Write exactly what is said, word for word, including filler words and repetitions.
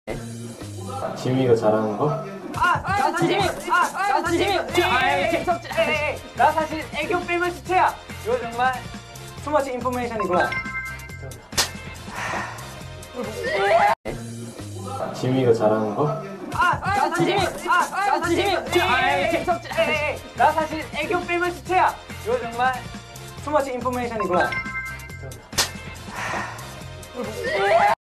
지민이가 잘하는 거? 아! 나 사실 아! 나 사실 아! 재수없지. 나 사실 애교 빼면 시체야. 이거 정말 투머치 인포메이션이구나. 지민이가 잘하는 거? 아! 나 사실 아! 나 사실 아! 재수없지. 나 사실 애교 빼면 시체야. 이거 정말 투머치 인포메이션이구나.